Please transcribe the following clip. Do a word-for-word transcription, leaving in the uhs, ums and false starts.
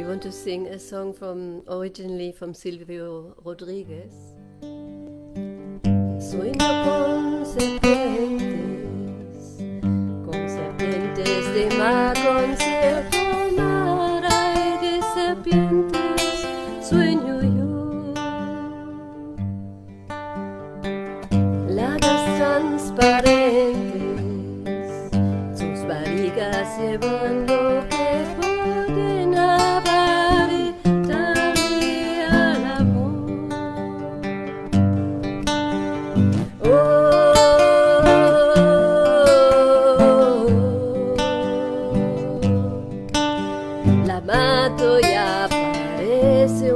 You want to sing a song from originally from Silvio Rodriguez? Sueño con serpientes, con serpientes de mar, con cierto mar hay de serpientes, sueño yo. Lagas transparentes, sus barrigas llevan lo que pueden hablar y darle al amor. Oh, la mato y aparece